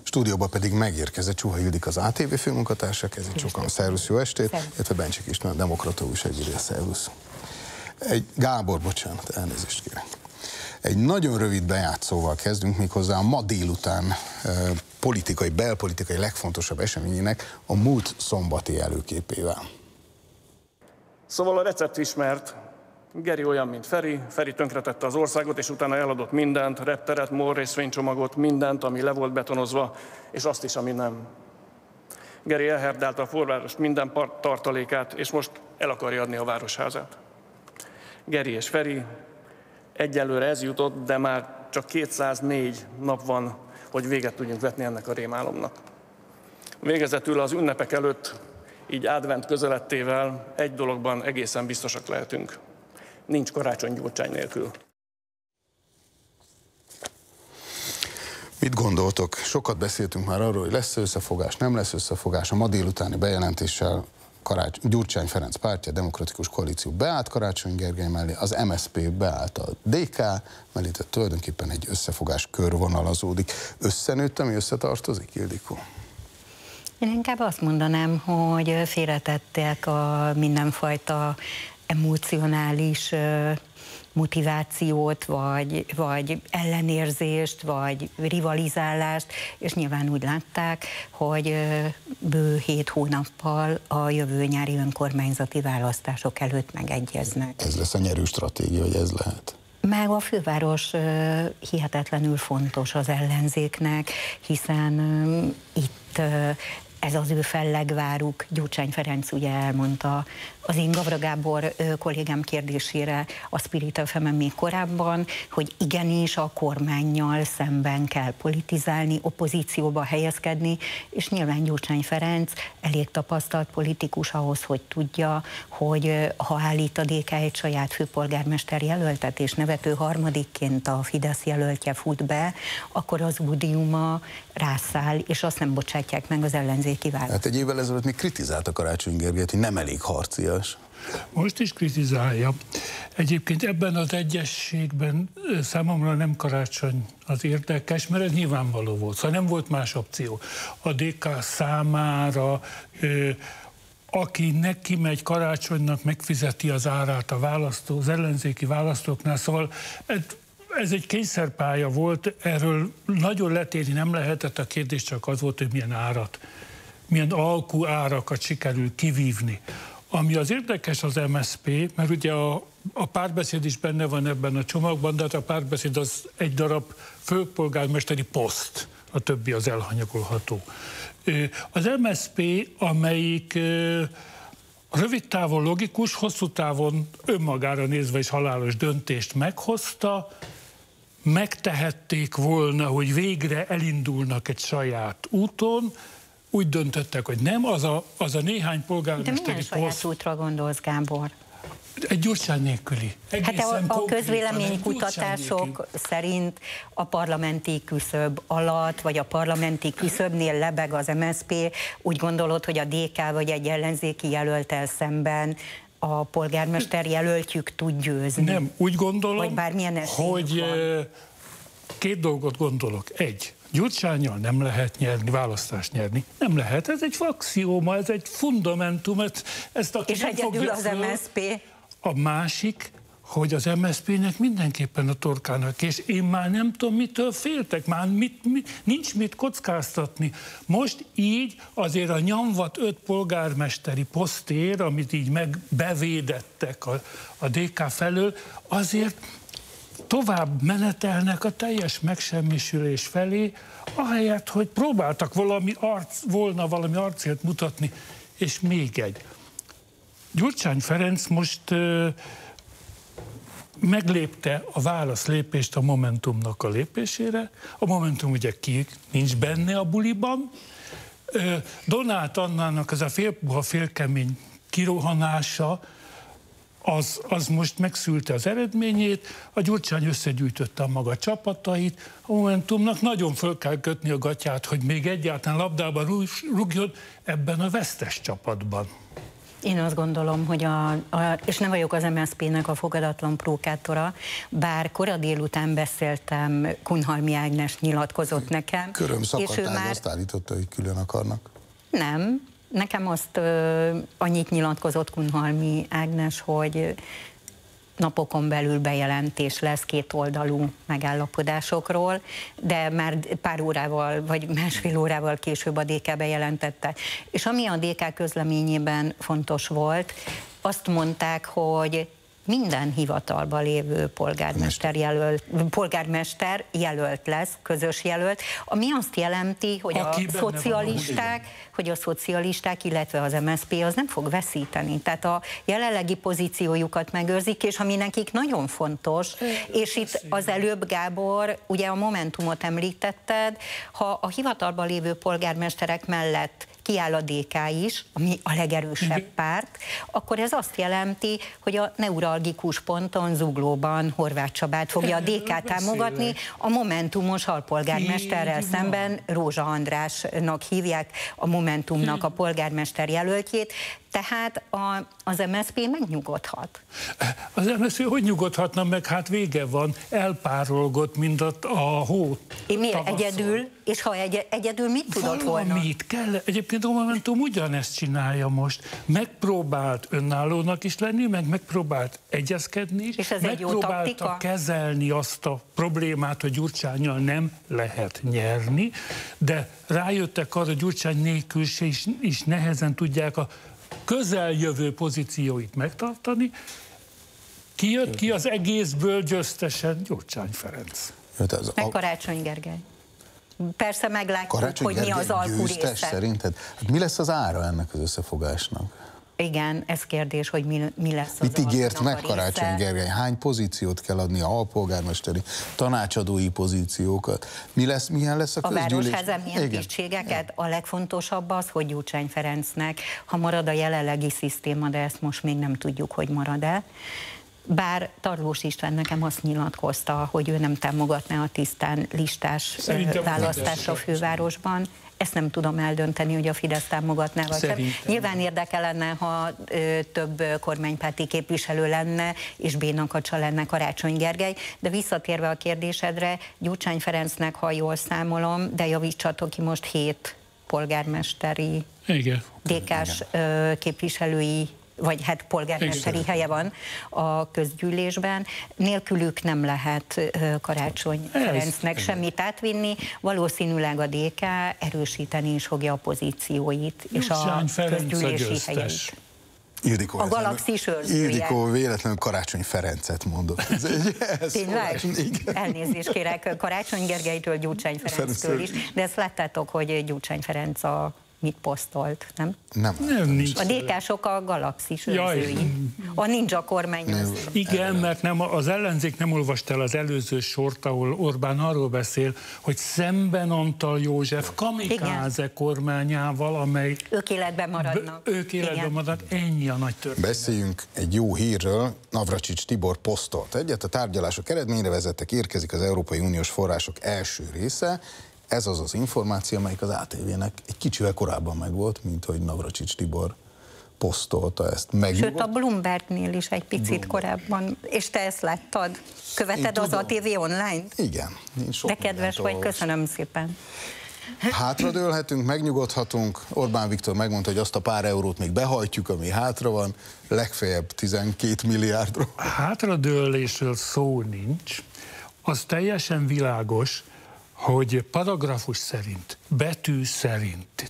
Stúdióba pedig megérkezett Csuha Ildikó, az ATV főmunkatársa, kezdjük sokan, szervusz, jó estét, illetve Bencsik István, a Demokrata újságíró, szervusz. Gábor, bocsánat, elnézést kérek. Egy nagyon rövid bejátszóval kezdünk, méghozzá a ma délután belpolitikai legfontosabb eseményének, a múlt szombati előképével. Szóval a recept ismert. Geri olyan, mint Feri tönkretette az országot, és utána eladott mindent, repteret, MOL részvénycsomagot, mindent, ami le volt betonozva, és azt is, ami nem. Geri elherdálta a forváros minden tartalékát, és most el akarja adni a városházát. Geri és Feri, egyelőre ez jutott, de már csak 204 nap van, hogy véget tudjunk vetni ennek a rémálomnak. Végezetül az ünnepek előtt, így advent közelettével egy dologban egészen biztosak lehetünk. Nincs karácsony Gyurcsány nélkül. Mit gondoltok? Sokat beszéltünk már arról, hogy lesz összefogás, nem lesz összefogás. A ma délutáni bejelentéssel Gyurcsány Ferenc pártja, Demokratikus Koalíció beállt Karácsony Gergely mellé, az MSZP beállt a DK mellé, tehát tulajdonképpen egy összefogás körvonalazódik. Összenőtt, ami összetartozik, Ildikó? Én inkább azt mondanám, hogy félretettek a mindenfajta emocionális motivációt, vagy ellenérzést, vagy rivalizálást, és nyilván úgy látták, hogy bő 7 hónappal a jövő nyári önkormányzati választások előtt megegyeznek. Ez lesz a nyerő stratégia, hogy ez lehet? Meg a főváros hihetetlenül fontos az ellenzéknek, hiszen itt ez az ő fellegváruk. Gyurcsány Ferenc ugye elmondta az én Gavra Gábor kollégám kérdésére a Spirit FM-en még korábban, hogy igenis a kormánnyal szemben kell politizálni, opozícióba helyezkedni, és nyilván Gyurcsány Ferenc elég tapasztalt politikus ahhoz, hogy tudja, hogy ha állít a DK egy saját főpolgármester jelöltet, és nevető harmadikként a Fidesz jelöltje fut be, akkor az údiuma rászáll, és azt nem bocsátják meg az ellenzéki választ. Hát egy évvel ezelőtt még kritizálta Karácsony Gergelyt, hogy nem elég harcias. Most is kritizálja. Egyébként ebben az egyességben számomra nem Karácsony az érdekes, mert ez nyilvánvaló volt. Szóval nem volt más opció. A DK számára, aki neki megy Karácsonynak, megfizeti az árát az ellenzéki választóknál. Szóval ez egy kényszerpálya volt, erről nagyon letérni nem lehetett, a kérdés csak az volt, hogy milyen alkú árakat sikerül kivívni. Ami az érdekes az MSZP, mert ugye a párbeszéd is benne van ebben a csomagban, de hát a párbeszéd az egy darab főpolgármesteri poszt, a többi az elhanyagolható. Az MSZP, amelyik rövid távon logikus, hosszú távon önmagára nézve is halálos döntést meghozta, megtehették volna, hogy végre elindulnak egy saját úton, úgy döntöttek, hogy nem, az a néhány polgármesteri poszt... De milyen saját útra gondolsz, Gábor? Egy Gyurcsány nélküli. Hát a közvéleménykutatások szerint a parlamenti küszöb alatt, vagy a parlamenti küszöbnél lebeg az MSZP. Úgy gondolod, hogy a DK vagy egy ellenzéki jelölttel szemben a polgármester jelöltjük tud győzni? Nem, úgy gondolom, vagy bármilyen hogy két dolgot gondolok. Egy, Gyurcsánnyal nem lehet nyerni, választást nyerni. Nem lehet, ez egy axióma, ez egy fundamentum. És egyedül az MSZP? A másik, hogy az MSZP-nek mindenképpen a torkának, és én már nem tudom, mitől féltek, már nincs mit kockáztatni. Most így azért a nyomvat 5 polgármesteri posztér, amit így megbevédettek a DK felől, azért tovább menetelnek a teljes megsemmisülés felé, ahelyett, hogy próbáltak valami arcélt mutatni. És még egy. Gyurcsány Ferenc most meglépte a válaszlépést a Momentumnak a lépésére. A Momentum ugye nincs benne a buliban. Donát Annának ez a félpuha, félkemény kirohanása, az most megszülte az eredményét, a Gyurcsány összegyűjtötte a maga csapatait, a Momentumnak nagyon föl kell kötni a gatyát, hogy még egyáltalán labdában rúgjon ebben a vesztes csapatban. Én azt gondolom, hogy és nem vagyok az MSZP-nek a fogadatlan prókátora, bár kora délután beszéltem, Kunhalmi Ágnes nyilatkozott nekem. Körömszakadtág azt állította, hogy külön akarnak. Nem. Nekem azt annyit nyilatkozott Kunhalmi Ágnes, hogy napokon belül bejelentés lesz kétoldalú megállapodásokról, de már pár órával, vagy másfél órával később a DK bejelentette. És ami a DK közleményében fontos volt, azt mondták, hogy minden hivatalban lévő polgármester jelölt lesz, közös jelölt, ami azt jelenti, hogy a szocialisták, illetve az MSZP az nem fog veszíteni. Tehát a jelenlegi pozíciójukat megőrzik, és ami nekik nagyon fontos, és itt az előbb, Gábor, ugye a Momentumot említetted, ha a hivatalban lévő polgármesterek mellett kiáll a DK is, ami a legerősebb párt, akkor ez azt jelenti, hogy a neuralgikus ponton, Zuglóban Horváth Csabát fogja a DK támogatni, a Momentumos alpolgármesterrel szemben Rózsa Andrásnak hívják a Momentumnak a polgármester jelöltjét, tehát az MSZP megnyugodhat. Az MSZP hogy nyugodhatna meg? Hát vége van, elpárolgott, mint a hó. Miért egyedül? És ha egyedül mit tudott volna? Valamit kell. Egyébként a Momentum ugyanezt csinálja most. Megpróbált önállónak is lenni, megpróbált egyezkedni is. És ez egy jó taktika? Kezelni azt a problémát, hogy Gyurcsánnyal nem lehet nyerni, de rájöttek arra, hogy Gyurcsány nélkül is nehezen tudják a közeljövő pozícióit megtartani. Ki jött ki az egészből győztesen? Gyurcsány Ferenc. Meg Karácsony Gergely. Persze meglátjuk, hogy mi az alkú része. Szerinted? Hát mi lesz az ára ennek az összefogásnak? Igen, ez kérdés, hogy mi lesz az mit ígért meg Karácsony Gergely? Hány pozíciót kell adni, a alpolgármesteri, tanácsadói pozíciókat? Milyen lesz a közgyűlés? A Városháza milyen tisztségeket? A legfontosabb az, hogy Gyurcsány Ferencnek, ha marad a jelenlegi szisztéma, de ezt most még nem tudjuk, hogy marad-e, bár Tarlós István nekem azt nyilatkozta, hogy ő nem támogatná a tisztán listás választást a fővárosban. Ezt nem tudom eldönteni, hogy a Fidesz támogatná vagy sem. Nyilván érdekel lenne, ha több kormánypárti képviselő lenne, és bénakacsa lenne Karácsony Gergely, de visszatérve a kérdésedre, Gyurcsány Ferencnek, ha jól számolom, de javítsatok ki, most 7 polgármesteri, DK-s képviselői, vagy hát polgármesteri helye van a közgyűlésben. Nélkülük nem lehet Karácsony Ferencnek semmit átvinni. Valószínűleg a DK erősíteni is fogja a pozícióit és a közgyűlési helyeit. A galaxis őrzője. Ildikó véletlenül Karácsony Ferencet mondott. Tényleg? Elnézést kérek Karácsony Gergelytől, Gyurcsány Ferenctől is, de ezt láttátok, hogy Gyurcsány Ferenc mit posztolt, nem? Nem a DK-sok a galaxis őrzői. A ninja kormány. Igen, mert az ellenzék nem olvasta el az előző sort, ahol Orbán arról beszél, hogy szemben Antal József kamikáze kormányával, amely... Ők életben maradnak. Ennyi a nagy történet. Beszéljünk egy jó hírről. Navracsics Tibor posztolt egyet. A tárgyalások eredményre vezettek, érkezik az Európai Uniós források első része. Ez az az információ, amelyik az ATV-nek egy kicsivel korábban megvolt, mint hogy Navracsics Tibor posztolta ezt. Sőt, a Bloombergnél is egy picit korábban. És te ezt láttad? Követed az ATV online-t? Igen. De kedves vagy, köszönöm szépen. Hátradőlhetünk, megnyugodhatunk. Orbán Viktor megmondta, hogy azt a pár eurót még behajtjuk, ami hátra van, legfeljebb 12 milliárdról. Hátradőlésről szó nincs. Az teljesen világos, hogy paragrafus szerint, betű szerint,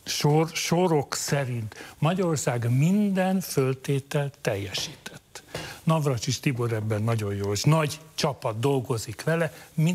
sorok szerint Magyarország minden föltételt teljesített. Navracsics Tibor ebben nagyon jó, és nagy csapat dolgozik vele.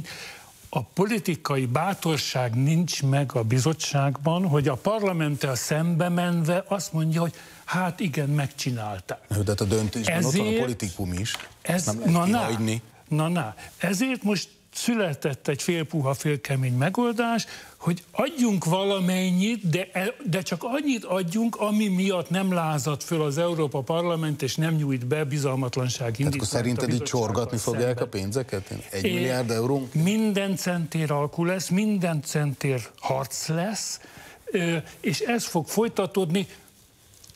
A politikai bátorság nincs meg a bizottságban, hogy a parlamenttel szembe menve azt mondja, hogy hát igen, megcsinálták. De a döntésben ott van a politikum is. Nem lehet kihagyni. Ezért most született egy félpuha, félkemény megoldás, hogy adjunk valamennyit, de csak annyit adjunk, ami miatt nem lázad föl az Európa Parlament, és nem nyújt be bizalmatlansági indítványt. Tehát akkor szerinted így csorgatni fogják a pénzeket? 1 milliárd euró? Minden centér alkú lesz, minden centér harc lesz, és ez fog folytatódni.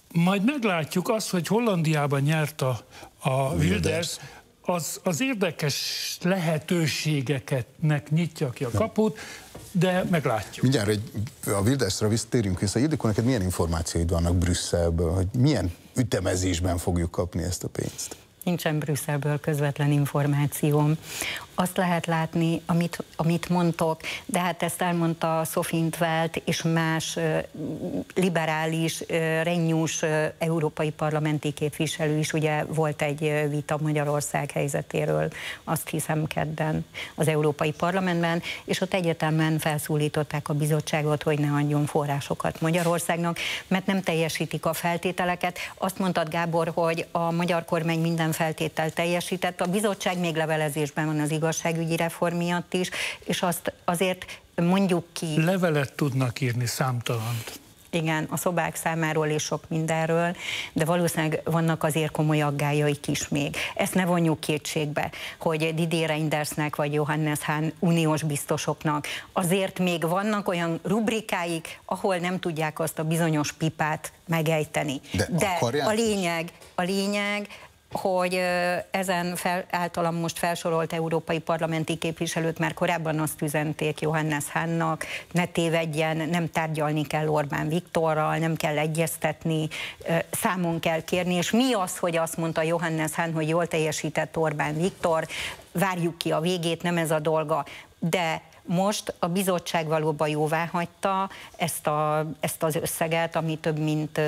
Majd meglátjuk azt, hogy Hollandiában nyert a Wilders, az érdekes lehetőségeknek nyitja ki a kaput, de meglátjuk. Mindjárt a Wildersre térjünk vissza. Ildikó, neked milyen információid vannak Brüsszelből, hogy milyen ütemezésben fogjuk kapni ezt a pénzt? Nincsen Brüsszelből közvetlen információm. Azt lehet látni, amit mondtok, de hát ezt elmondta Sophie in 't Veld és más liberális, rennyús európai parlamenti képviselő is. Ugye volt egy vita Magyarország helyzetéről, azt hiszem kedden az Európai Parlamentben, és ott egyetemen felszólították a bizottságot, hogy ne adjon forrásokat Magyarországnak, mert nem teljesítik a feltételeket. Azt mondtad, Gábor, hogy a magyar kormány minden feltételt teljesített, a bizottság még levelezésben van az igazságügyi reform miatt is, és azt azért mondjuk ki. Levelet tudnak írni, számtalant. Igen, a szobák számáról és sok mindenről, de valószínűleg vannak azért komoly aggályaik is még. Ezt ne vonjuk kétségbe, hogy Didier Reynders-nek vagy Johannes Hahn uniós biztosoknak azért még vannak olyan rubrikáik, ahol nem tudják azt a bizonyos pipát megejteni. De a lényeg, hogy ezen általam most felsorolt európai parlamenti képviselők már korábban azt üzenték Johannes Hahnnak, ne tévedjen, nem tárgyalni kell Orbán Viktorral, nem kell egyeztetni, számon kell kérni, és mi az, hogy azt mondta Johannes Hahn, hogy jól teljesített Orbán Viktor, várjuk ki a végét, nem ez a dolga, de most a bizottság valóban jóváhagyta ezt az összeget, ami több mint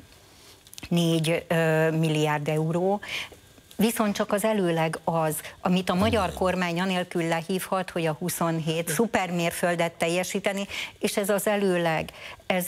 4 milliárd euró, viszont csak az előleg az, amit a magyar kormány anélkül lehívhat, hogy a 27 szupermérföldet teljesíteni, és ez az előleg, ez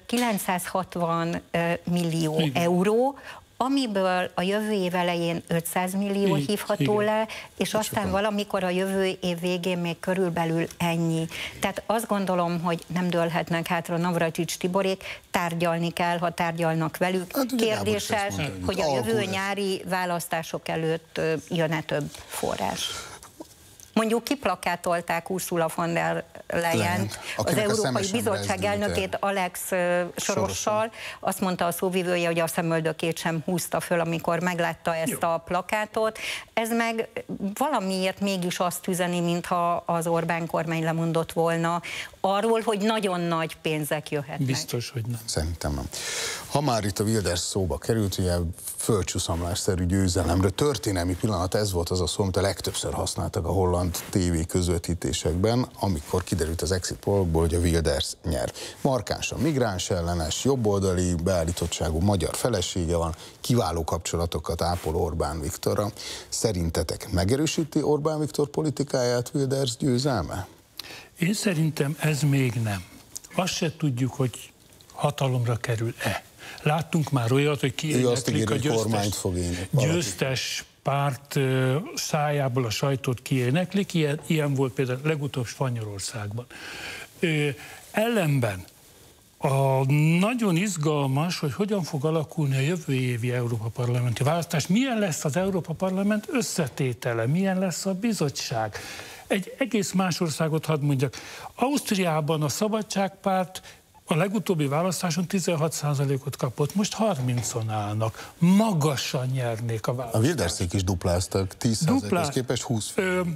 960 millió euró, amiből a jövő év elején 500 millió hívható le, és aztán valamikor a jövő év végén még körülbelül ennyi. Tehát azt gondolom, hogy nem dőlhetnek hátra Navracsics Tiborék, tárgyalni kell, ha tárgyalnak velük. Hát, kérdéses, hogy a jövő nyári választások előtt jön-e több forrás. Mondjuk kiplakátolták Ursula von der Leyen, az Európai Bizottság elnökét Alex Sorossal. Azt mondta a szóvivője, hogy a szemöldökét sem húzta föl, amikor meglátta ezt a plakátot. Ez meg valamiért mégis azt üzeni, mintha az Orbán kormány lemondott volna arról, hogy nagyon nagy pénzek jöhetnek. Biztos, hogy nem. Szerintem nem. Ha már itt a Wilders szóba került, ugye földcsúszamlásszerű győzelemre, történelmi pillanat, ez volt az a szó, amit a legtöbbször használtak a holland TV közvetítésekben, amikor kiderült az exit pollokból, hogy a Wilders nyer. Markánsan migráns ellenes, jobboldali beállítottságú magyar felesége van, kiváló kapcsolatokat ápol Orbán Viktorra. Szerintetek megerősíti Orbán Viktor politikáját Wilders győzelme? Én szerintem ez még nem. Azt se tudjuk, hogy hatalomra kerül-e. Láttunk már olyat, hogy kiéneklik a győztes párt szájából a sajtót kiéneklik, ilyen volt például legutóbb Spanyolországban. Ellenben nagyon izgalmas, hogy hogyan fog alakulni a jövő évi Európa Parlamenti választás, milyen lesz az Európa Parlament összetétele, milyen lesz a bizottság. Egy egész más országot hadd mondjak. Ausztriában a Szabadságpárt a legutóbbi választáson 16%-ot kapott, most 30-on állnak. Magasan nyernék a választást. A Wilderszék is dupláztak, 10%-hoz képest 20.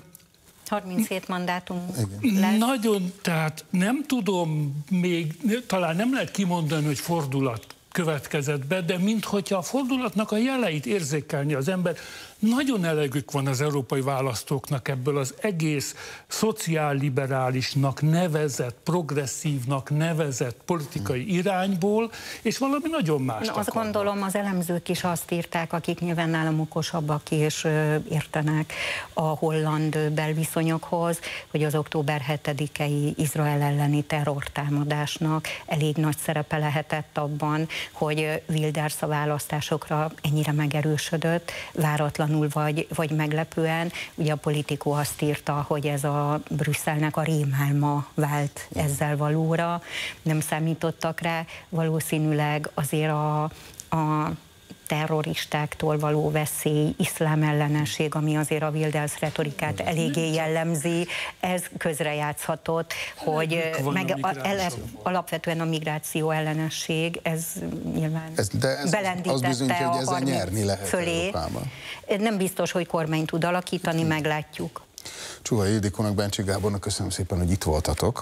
37 mandátum lesz. Nagyon, tehát nem tudom még, talán nem lehet kimondani, hogy fordulat következett be, de minthogyha a fordulatnak a jeleit érzékelni az ember, nagyon elegük van az európai választóknak ebből az egész szociálliberálisnak nevezett, progresszívnak nevezett politikai irányból, és valami nagyon más. Azt gondolom, az elemzők is azt írták, akik nyilván nálam okosabbak és értenek a holland belviszonyokhoz, hogy az október 7-i Izrael elleni terrortámadásnak elég nagy szerepe lehetett abban, hogy Wilders a választásokra ennyire megerősödött, váratlan vagy meglepően. Ugye a Politico azt írta, hogy ez a Brüsszelnek a rémálma vált ezzel valóra. Nem számítottak rá, valószínűleg azért a terroristáktól való veszély, iszlám ellenesség, ami azért a Wilders retorikát eléggé jellemzi, ez közrejátszhatott, hogy alapvetően a migráció ellenesség, ez nyilván belendítette a 30 fölé. Nem biztos, hogy kormány tud alakítani, meglátjuk. Csuhai Ildikónak, Bencsik Gábornak köszönöm szépen, hogy itt voltatok.